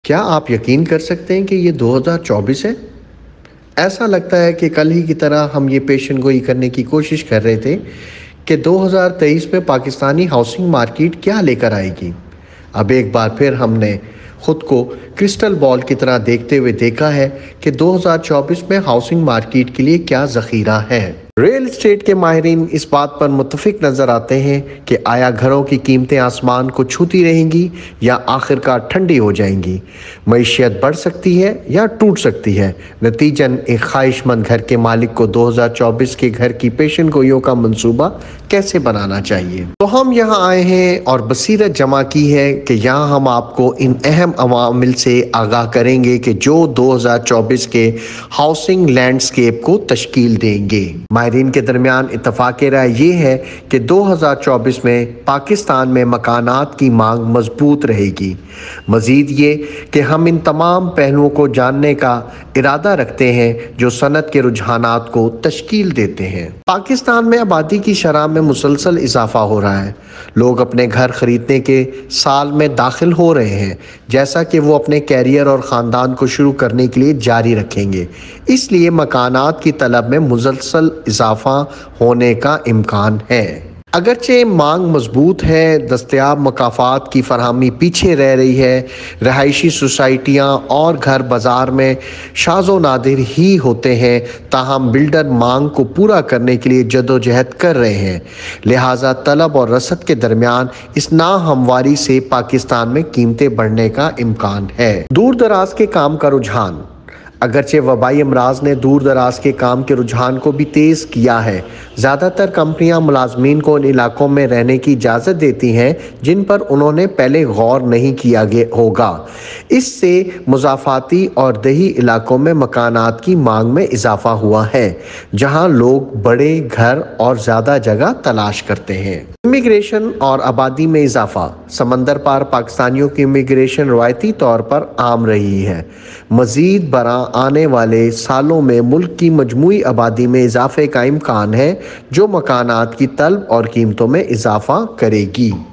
کیا آپ یقین کر سکتے ہیں کہ یہ 2024 ہے؟ ایسا لگتا ہے کہ کل ہی کی طرح ہم یہ پیشن گوئی کرنے کی کوشش کر رہے تھے کہ 2023 میں پاکستانی ہاؤسنگ مارکیٹ کیا لے کر آئے گی۔ اب ایک بار پھر ہم نے خود کو کرسٹل بال کی طرح دیکھتے ہوئے دیکھا ہے کہ 2024 میں ہاؤسنگ مارکیٹ کے لیے کیا ذخیرہ ہے۔ ریل اسٹیٹ کے ماہرین اس بات پر متفق نظر آتے ہیں کہ آیا گھروں کی قیمتیں آسمان کو چھوتی رہیں گی یا آخرکار ٹھنڈی ہو جائیں گی، معیشت بڑھ سکتی ہے یا ٹوٹ سکتی ہے۔ نتیجن ایک خواہش مند گھر کے مالک کو 2024 کے گھر کی پیشن گوئیوں کا منصوبہ کیسے بنانا چاہیے؟ تو ہم یہاں آئے ہیں اور بصیرت جمع کی ہے کہ یہاں ہم آپ کو ان اہم عوامل سے آگاہ کریں گے کہ جو 2024 کے ہاؤسنگ لینڈسکیپ کو تشکیل دیں گے۔ ماہرین کے درمیان اتفاق رائے یہ ہے کہ 2024 میں پاکستان میں مکانات کی مانگ مضبوط رہے گی۔ مزید یہ کہ ہم ان تمام پہلوؤں کو جاننے کا ارادہ رکھتے ہیں جو صنعت کے رجحانات کو تشکیل دیتے ہیں۔ پاکستان میں آبادی کی شرح میں مسلسل اضافہ ہو رہا ہے۔ لوگ اپنے گھر خریدنے کے سال میں داخل ہو رہے ہیں، جیسا کہ وہ اپنے کیریئر اور خاندان کو شروع کرنے کے لیے جاری رکھیں گے۔ اس لیے مکانات کی طلب میں مسلسل اضافہ ہونے کا امکان ہے۔ اگرچہ مانگ مضبوط ہے، دستیاب مقامات کی فراہمی پیچھے رہ رہی ہے، رہائشی سوسائٹیاں اور گھر بازار میں شاذ و نادر ہی ہوتے ہیں، تاہم بلڈر مانگ کو پورا کرنے کے لیے جدوجہد کر رہے ہیں۔ لہٰذا طلب اور رسد کے درمیان اس ناہمواری سے پاکستان میں قیمتیں بڑھنے کا امکان ہے۔ دور دراز کے کام کا رجحان۔ اگرچہ وبائی امراض نے دور دراز کے کام کے رجحان کو بھی تیز کیا ہے، زیادہ تر کمپنیاں ملازمین کو ان علاقوں میں رہنے کی اجازت دیتی ہیں جن پر انہوں نے پہلے غور نہیں کیا ہوگا۔ اس سے مضافاتی اور دیہی علاقوں میں مکانات کی مانگ میں اضافہ ہوا ہے، جہاں لوگ بڑے گھر اور زیادہ جگہ تلاش کرتے ہیں۔ امیگریشن اور آبادی میں اضافہ۔ سمندر پار پاکستانیوں کی امیگریشن روایتی طور پر عام رہی ہے۔ مزید برآں آنے والے سالوں میں ملک کی مجموعی آبادی میں اضافے کا امکان ہے، جو مکانات کی طلب اور قیمتوں میں اضافہ کرے گی۔